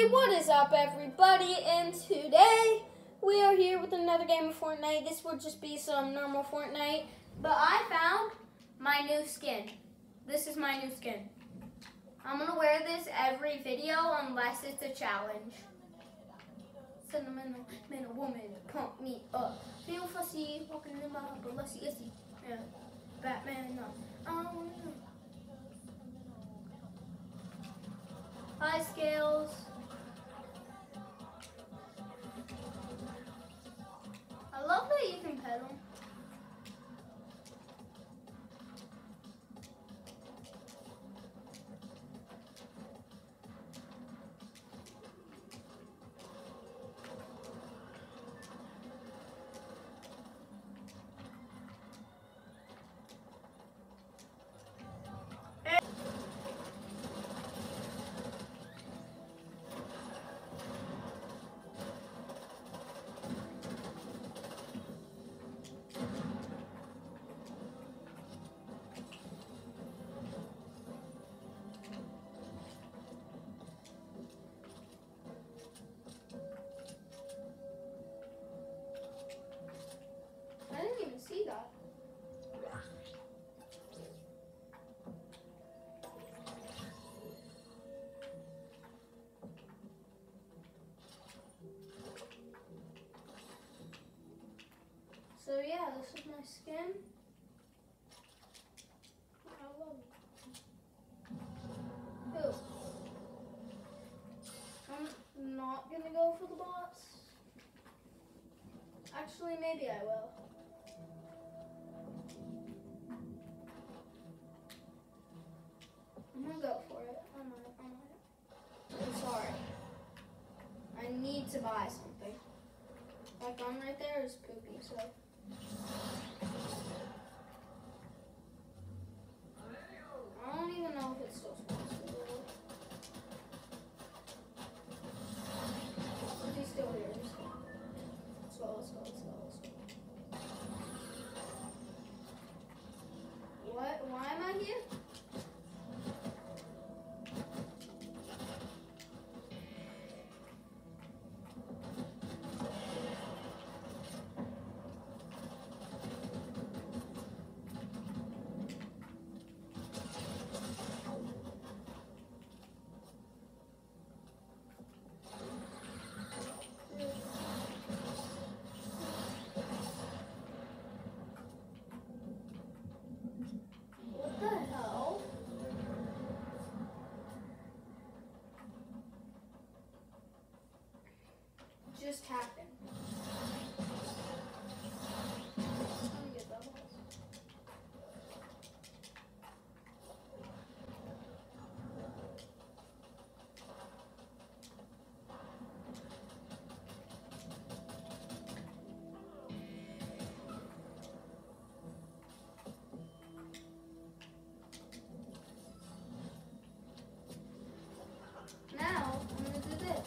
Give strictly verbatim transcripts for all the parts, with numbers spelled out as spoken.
Hey, what is up, everybody? And today we are here with another game of Fortnite. This will just be some normal Fortnite, but I found my new skin. This is my new skin. I'm gonna wear this every video unless it's a challenge. Sentimental man or woman, pump me up. Feel fussy, walking in my but let's see, let's see. Yeah, Batman, no. I don't wanna know. High scales. I love that you can pedal. See that? So yeah, this is my skin. I love it. Ew. I'm not gonna go for the bots. Actually, maybe I will. I'm gonna go for it. I might, I might. I'm sorry. I need to buy something. That gun right there is poopy, so. I don't even know if it's still sponsored. He's still here. Let's go, let's go, let's go, let's go. What? Why am I here? Just happened. Get bubbles. Now I'm gonna do this.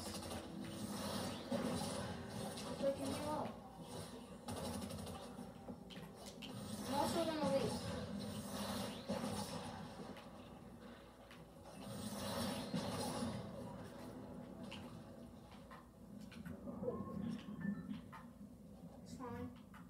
I'm also gonna leave. It's fine.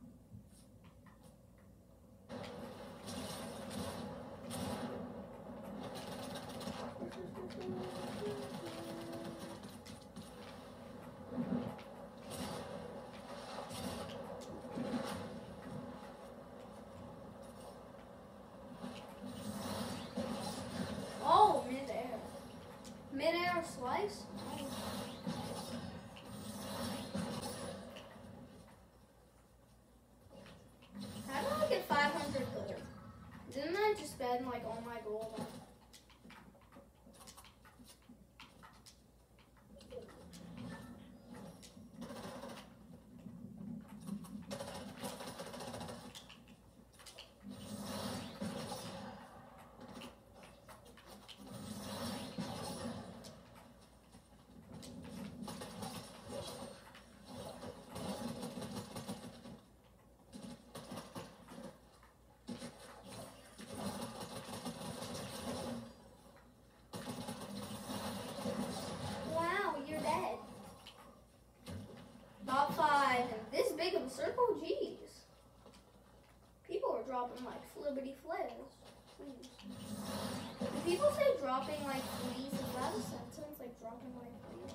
Mid-air slice? How did I get five hundred gold? Didn't I just spend like all my gold on? dropping like fleas?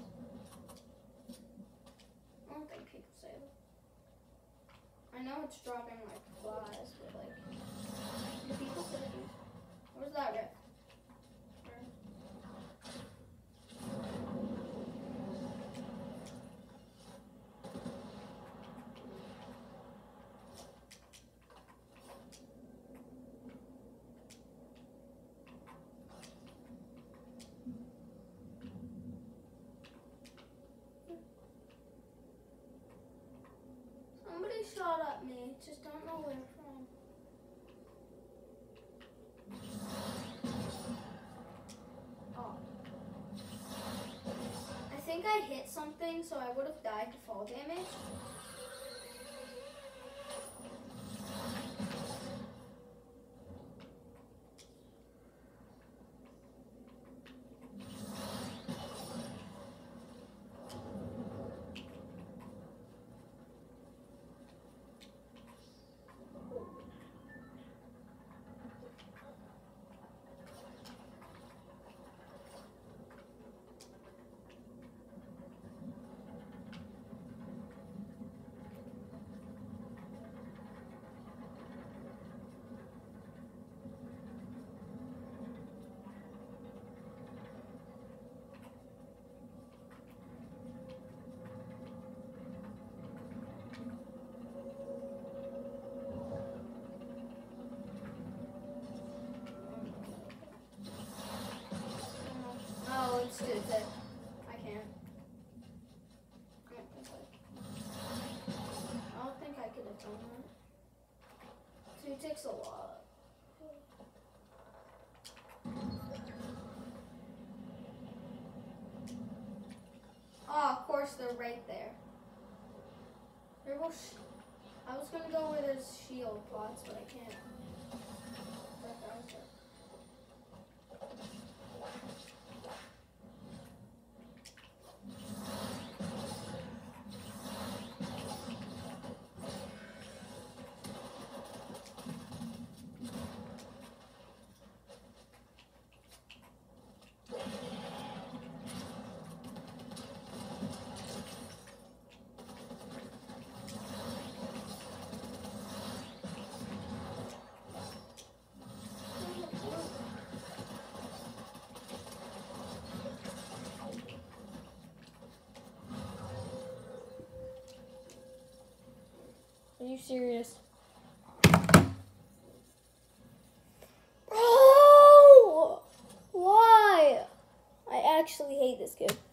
I don't think people say that. I know it's dropping like flies, but like, do people say that? Where's that rift? Somebody shot at me, just don't know where from. Oh. I think I hit something, so I would have died to fall damage. Oh, it's good that I can't. I don't think I, I don't think I could have done that. Two takes a lot. Oh, of course they're right there. There will sh I was gonna go where there's shield plots, but I can't. Are you serious? Bro! Why? I actually hate this game.